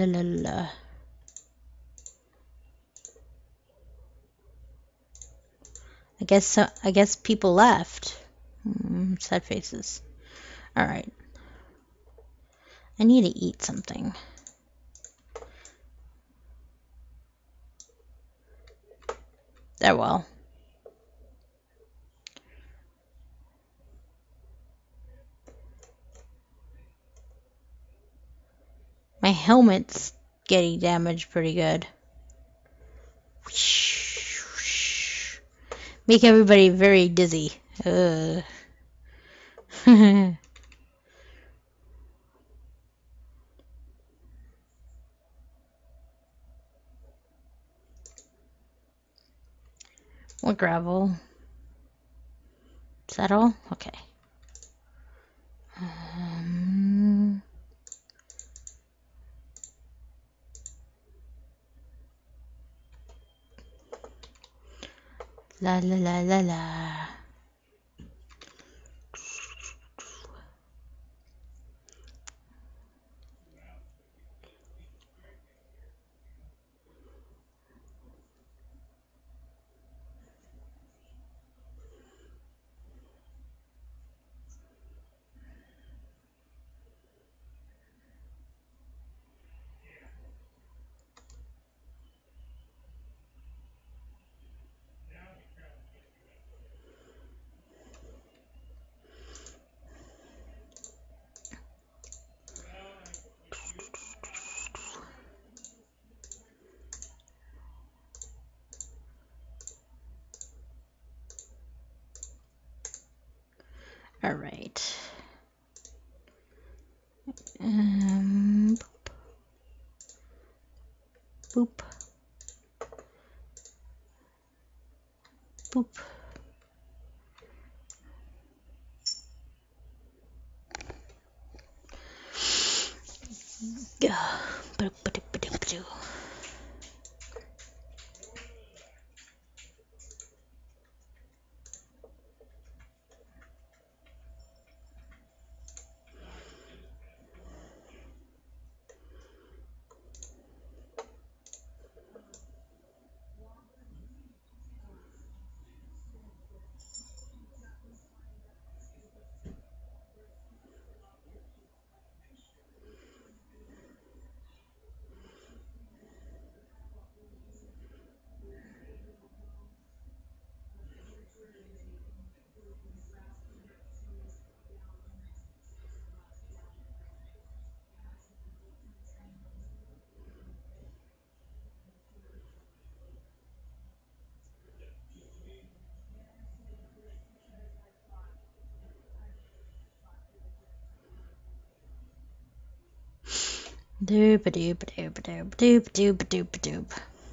La, la. I guess people left. Sad faces. All right. I need to eat something. There, well. My helmet's getting damaged pretty good. Make everybody very dizzy. What gravel? Is that all? Okay. La la la la la. All right. Boop. Boop. Yeah. Doop doop doop doop doop doop doop doop.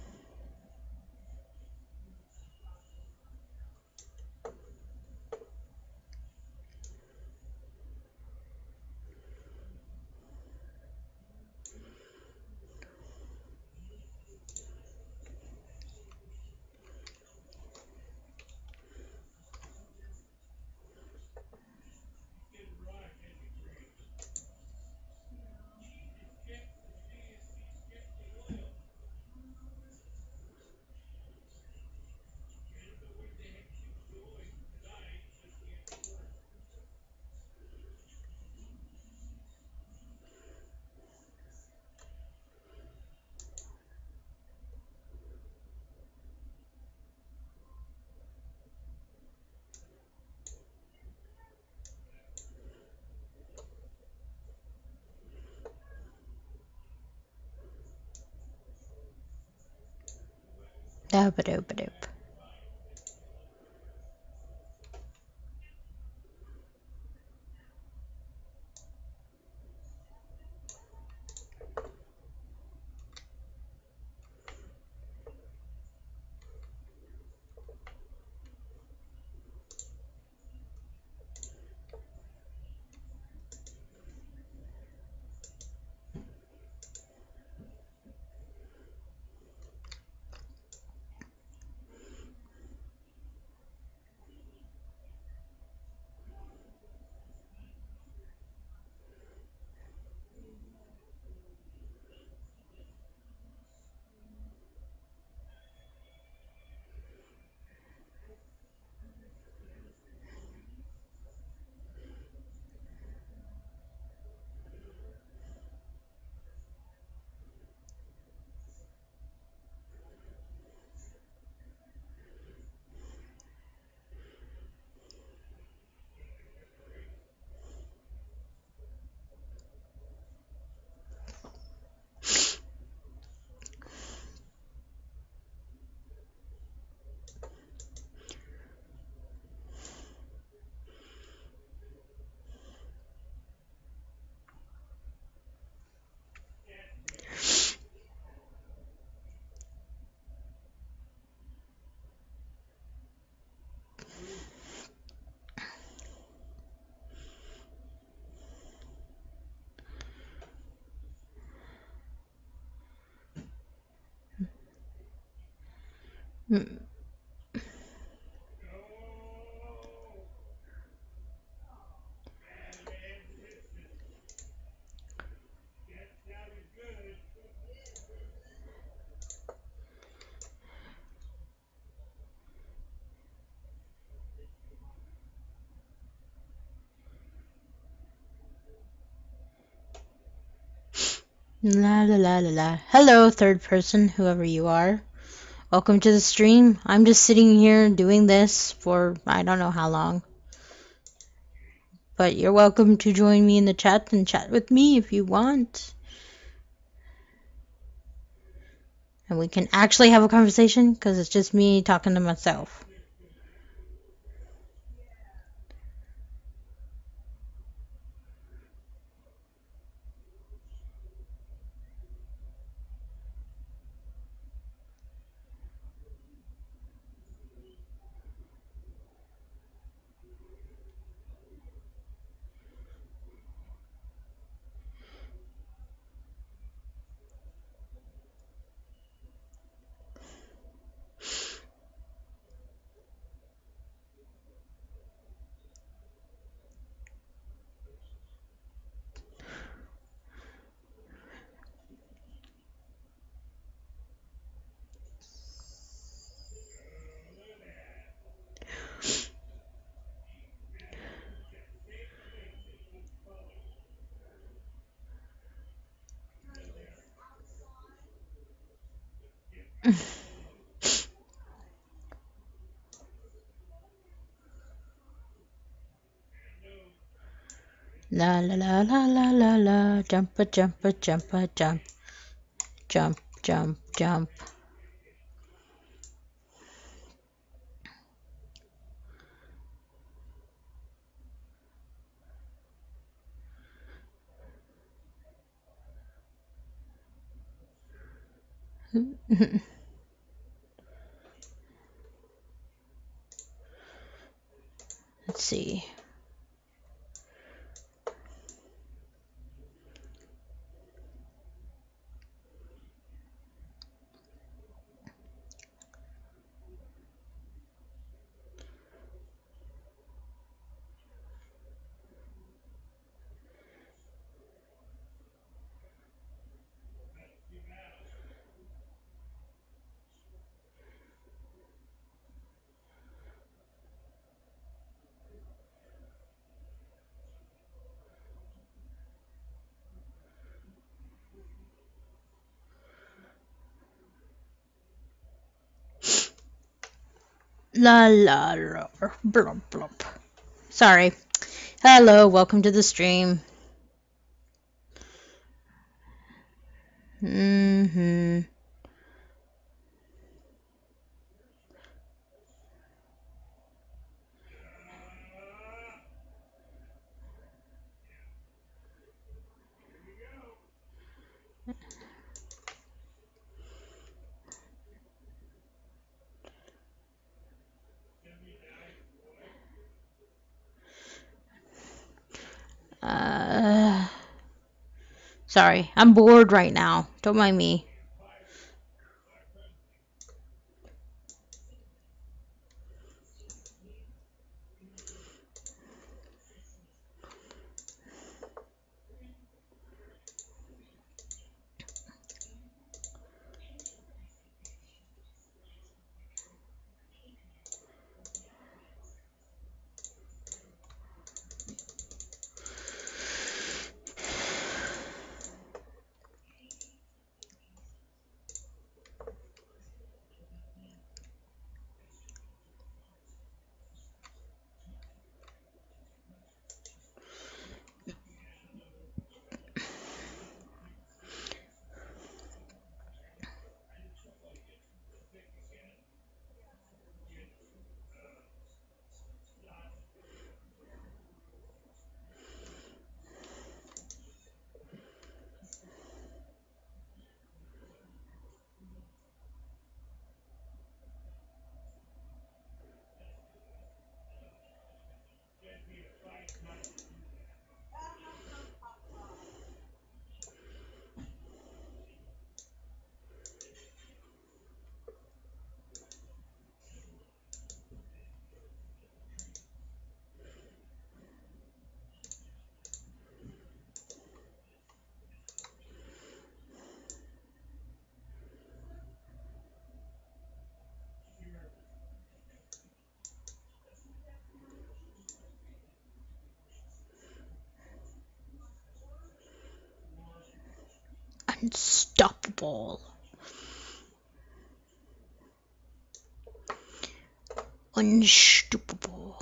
Doop doop doop. Mm. La la la la la. Hello, third person, whoever you are. Welcome to the stream. I'm just sitting here doing this for I don't know how long. But you're welcome to join me in the chat and chat with me if you want. And we can actually have a conversation because it's just me talking to myself. La la la la la la la. Jump a jump a jump a jump. Jump jump jump. Let's see. La la la. Blump blump. Sorry. Hello, welcome to the stream. Mm-hmm. Sorry, I'm bored right now. Don't mind me. Unstoppable. Unstoppable.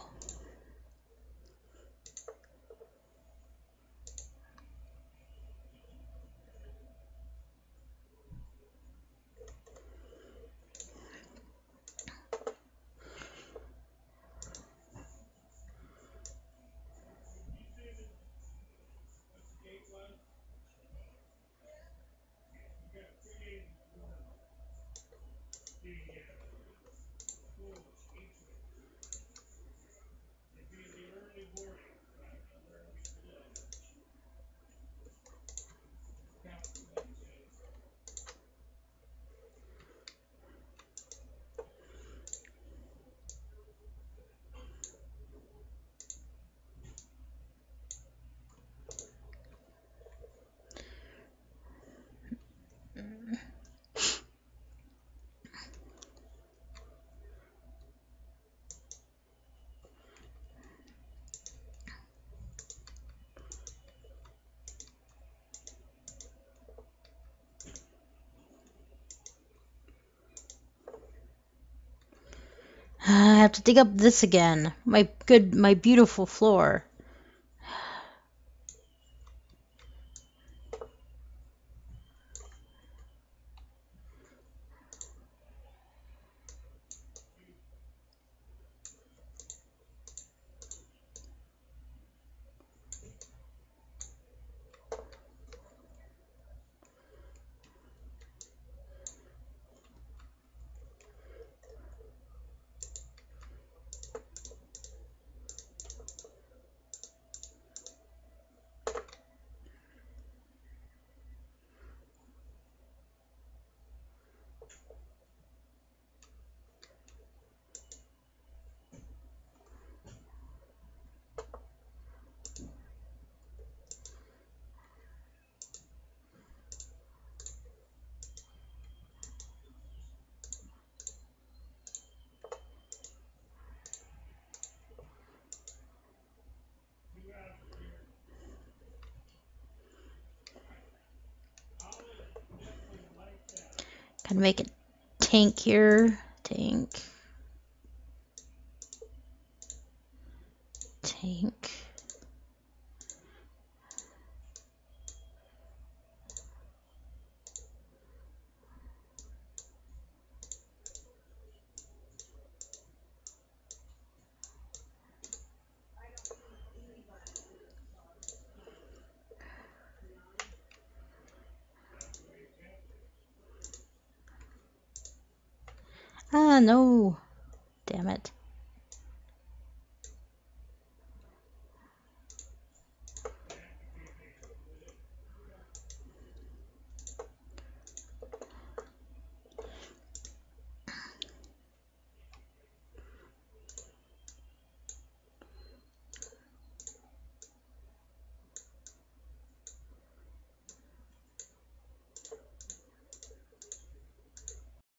I have to dig up this again. My beautiful floor. Gotta make a tank here. Tank. Tank. Ah, no. Damn it.